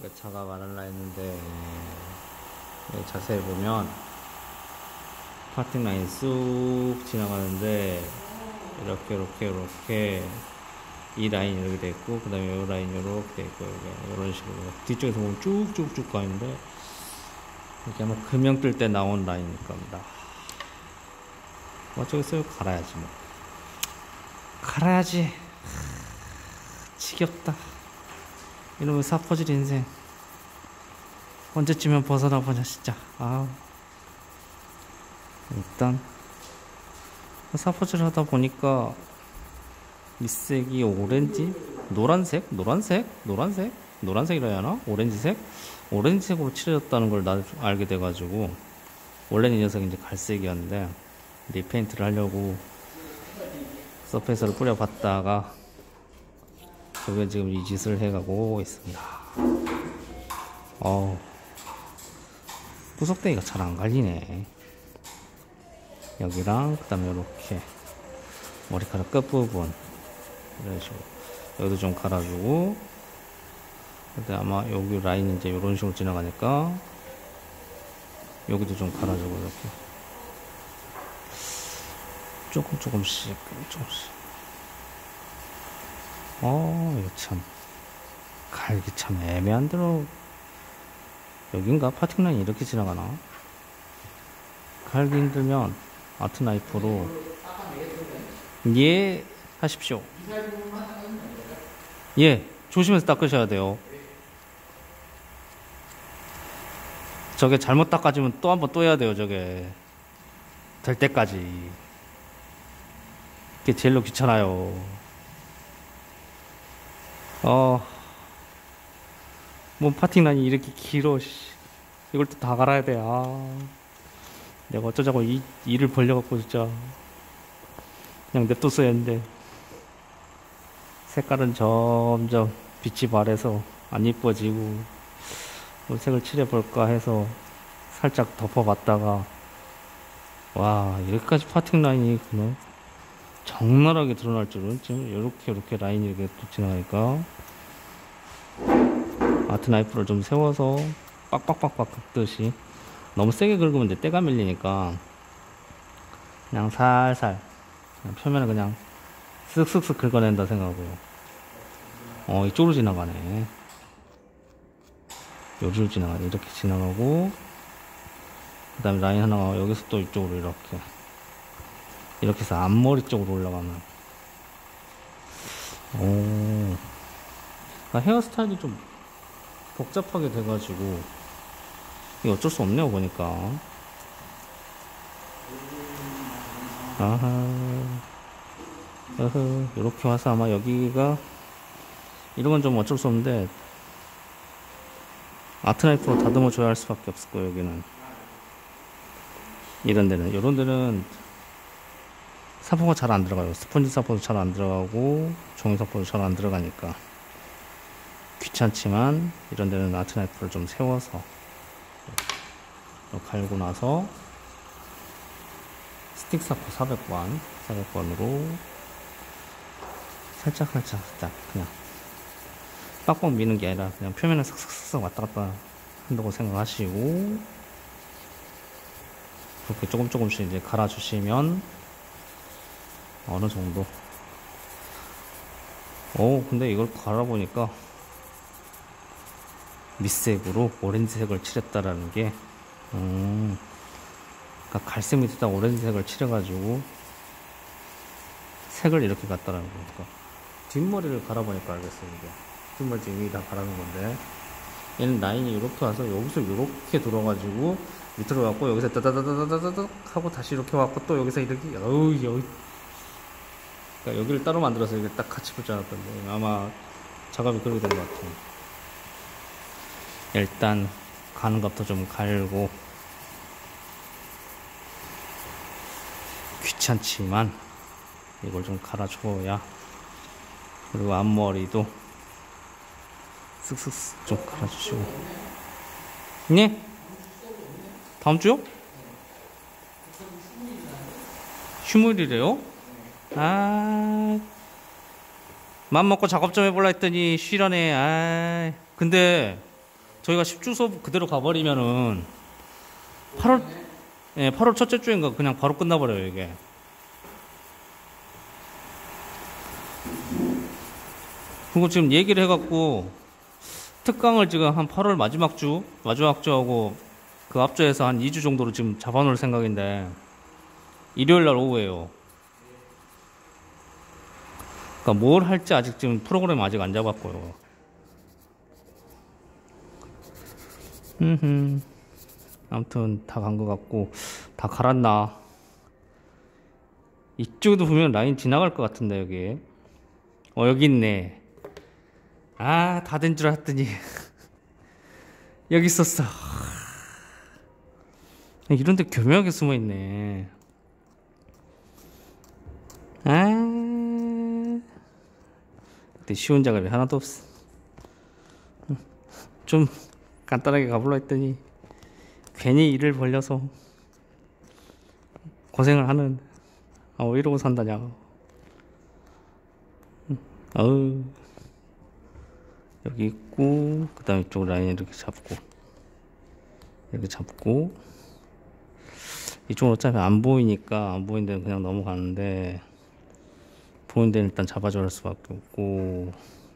차가 말할라 했는데 자세히 보면 파팅 라인 쑥 지나가는데 이렇게 이 라인 이렇게 돼 있고 그 다음에 이 라인 이렇게 돼 있고 이런 식으로 뒤쪽에서 보면 쭉쭉쭉 가는데 이렇게 아마 금형 뜰 때 나온 라인일 겁니다. 어쩌겠어요? 갈아야지 뭐. 갈아야지. 지겹다. 이놈의 사퍼질 인생 언제쯤면 벗어나 보냐 진짜. 일단 사퍼질 하다 보니까 밑색이 오렌지? 노란색이라 해야 하나? 오렌지색으로 칠해졌다는 걸 알게 돼가지고 원래는 이 녀석이 이제 갈색이었는데 리페인트를 하려고 서페이스를 뿌려봤다가 저게 지금 이 짓을 해가고 있습니다. 구석대기가 잘 안 갈리네. 여기랑 그 다음에 이렇게 머리카락 끝부분 이런 식으로 여기도 좀 갈아주고, 근데 아마 여기 라인이 이제 이런 식으로 지나가니까 여기도 좀 갈아주고 이렇게 조금씩 이거 참 갈기 참 애매한 대로 여긴가? 파팅 라인이 이렇게 지나가나? 갈기 힘들면 아트 나이프로 예 하십시오. 예, 조심해서 닦으셔야 돼요. 저게 잘못 닦아지면 또 한번 또 해야 돼요. 저게 될 때까지. 그게 제일로 귀찮아요. 뭔 파팅라인이 이렇게 길어. 이걸 또 다 갈아야 돼. 내가 어쩌자고 이 일을 벌려갖고 진짜 그냥 냅뒀어야 했는데, 색깔은 점점 빛이 바래서 안 이뻐지고 색을 칠해볼까 해서 살짝 덮어봤다가 와, 이렇게까지 파팅 라인이 그냥 적나라하게 드러날 줄은. 지금 이렇게 라인이 이렇게 또 지나가니까 아트 나이프를 좀 세워서 빡빡빡빡 긁듯이, 너무 세게 긁으면 이제 때가 밀리니까 그냥 살살 그냥 표면을 그냥 쓱쓱쓱 긁어낸다 생각하고요. 이쪽으로 지나가네. 여기로 지나가네. 이렇게 지나가고 그 다음에 라인 하나가 여기서 또 이쪽으로 이렇게 해서 앞머리 쪽으로 올라가는. 그러니까 헤어스타일이 좀 복잡하게 돼가지고 이게 어쩔 수 없네요 보니까. 이렇게 와서 아마 여기가 이런 건 좀 어쩔 수 없는데 아트 나이프로 다듬어 줘야 할 수밖에 없을 거예요. 여기는 이런 데는 사포가 잘 안 들어가요. 스펀지 사포도 잘 안 들어가고 종이 사포도 잘 안 들어가니까 귀찮지만, 이런 데는 아트 나이프를 좀 세워서 갈고 나서 스틱 사포 400번으로 살짝 그냥 빡빡 미는 게 아니라 그냥 표면을 싹싹싹 왔다 갔다 한다고 생각하시고 그렇게 조금씩 이제 갈아주시면 어느 정도. 근데 이걸 갈아보니까 밑색으로 오렌지색을 칠했다라는 게, 그러니까 갈색 밑에다 오렌지색을 칠해가지고 색을 이렇게 갔다라는 거니까. 뒷머리를 갈아보니까 알겠어요. 이게 뒷머리 지금 여기 다 갈아놓은 건데, 얘는 라인이 이렇게 와서 여기서 이렇게 돌아가지고 밑으로 왔고 여기서 따다다다다다닥 하고 다시 이렇게 왔고 또 여기서 이렇게 그러니까 여기를 따로 만들어서 이게 딱 같이 붙여놨던데 아마 작업이 그렇게 된 것 같아요. 일단 가는 것도 좀 갈고 귀찮지만 이걸 좀 갈아줘야, 그리고 앞머리도 쓱쓱쓱 좀 갈아주시고. 네? 다음 주요? 휴무일이래요? 맘 먹고 작업 좀 해볼라 했더니 쉬라네. 근데 저희가 10주 수업 그대로 가버리면은 8월, 예, 8월 첫째 주인가 그냥 바로 끝나버려요, 이게. 그리고 지금 얘기를 해갖고 특강을 지금 한 8월 마지막 주하고 그 앞주에서 한 2주 정도로 지금 잡아놓을 생각인데 일요일 날 오후에요. 그러니까 뭘 할지 아직 지금 프로그램 아직 안 잡았고요. 아무튼 다 간 것 같고 다 갈았나. 이쪽에도 보면 라인 지나갈 것 같은데 여기. 여기 있네. 아, 다 된 줄 알았더니 여기 있었어. 이런데 교묘하게 숨어 있네. 아, 근데 쉬운 작업이 하나도 없어. 좀 간단하게 가볼라 했더니 괜히 일을 벌려서 고생을 하는. 왜 이러고 산다냐. 여기 있고, 그 다음에 이쪽 라인 이렇게 잡고, 이쪽은 어차피 안 보이니까, 안 보이는 데는 그냥 넘어가는데, 보이는 데는 일단 잡아줘야 할 수밖에 없고,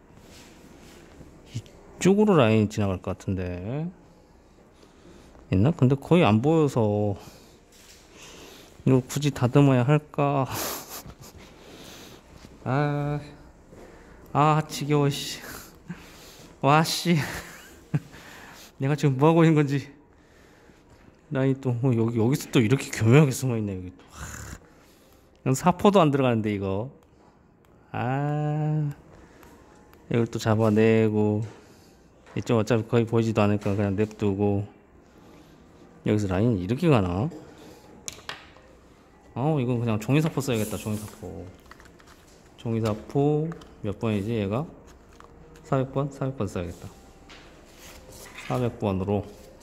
이쪽으로 라인이 지나갈 것 같은데, 있나? 근데 거의 안 보여서, 이거 굳이 다듬어야 할까? 지겨워, 씨. 와, 씨. 내가 지금 뭐 하고 있는 건지. 라인 또, 여기서 또 이렇게 교묘하게 숨어 있네, 여기 또. 이건 사포도 안 들어가는데, 이거. 이걸 또 잡아내고. 이쪽 어차피 거의 보이지도 않으니까 그냥 냅두고. 여기서 라인이 이렇게 가나? 이건 그냥 종이사포 써야겠다, 종이사포. 종이사포, 몇 번이지, 얘가? 400번? 400번 써야겠다. 400번으로.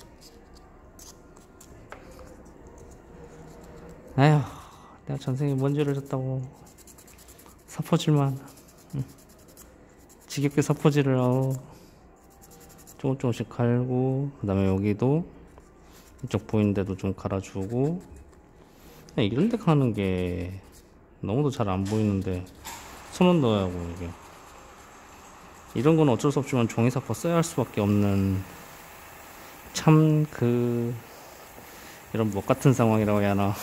에휴, 내가 전생에 뭔 죄를 졌다고. 사포질만. 지겹게 사포질을, 조금씩 갈고, 그 다음에 여기도, 이쪽 보이는 데도 좀 갈아주고, 이런 데 가는 게 너무도 잘 안 보이는데, 손은 넣어야 하고, 이게. 이런 건 어쩔 수 없지만 종이사포 써야 할 수밖에 없는 참 이런 목 같은 상황이라고 해야 하나.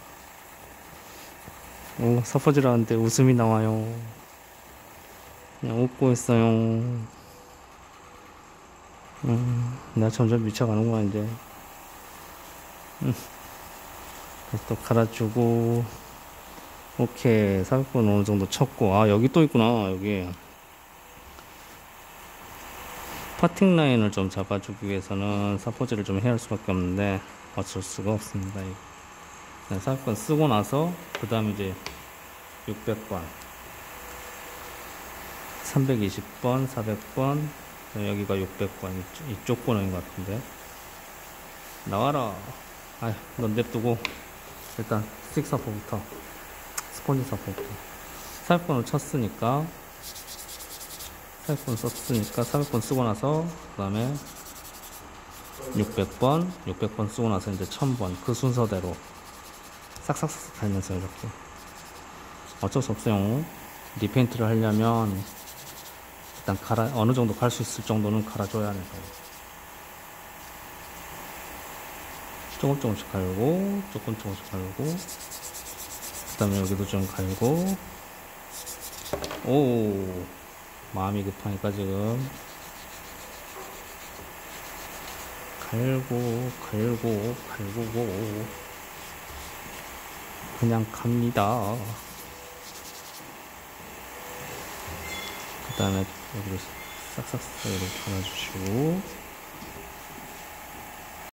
사포질 하는데 웃음이 나와요. 그냥 웃고 있어요. 내가 점점 미쳐가는구나 이제. 그래서 또 갈아주고. 오케이, 400번 어느 정도 쳤고. 여기 또 있구나, 여기. 파팅 라인을 좀 잡아주기 위해서는 사포질을 좀 해야 할 수밖에 없는데 어쩔 수가 없습니다. 400번 쓰고 나서 그 다음 이제 600번 320번 400번 여기가 600번 이쪽 번호인 것 같은데. 나와라. 넌 냅두고 일단 스틱 사포부터, 스펀지 사포부터. 400번을 쳤으니까 400번 썼으니까 400번 쓰고 나서 그 다음에 600번 쓰고 나서 이제 1000번 그 순서대로 싹싹싹 달면서 이렇게. 어쩔 수 없어요. 리페인트를 하려면 일단 어느 정도 갈 수 있을 정도는 갈아줘야 하는 거예요. 조금씩 갈고, 조금씩 갈고, 그 다음에 여기도 좀 갈고. 마음이 급하니까 지금 갈고 그냥 갑니다. 그 다음에 여기로 싹싹 이렇게 갈아주시고,